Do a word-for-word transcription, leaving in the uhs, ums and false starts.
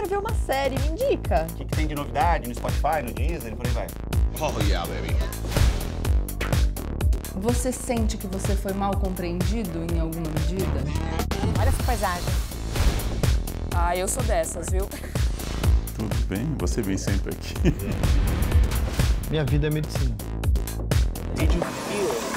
ver uma série, me indica. O que, que tem de novidade no Spotify, no Deezer, por aí vai. Oh, yeah, baby. Você sente que você foi mal compreendido em alguma medida? Olha essa paisagem. Ah, eu sou dessas, viu? Tudo bem? Você vem sempre aqui. Minha vida é medicina. Did you feel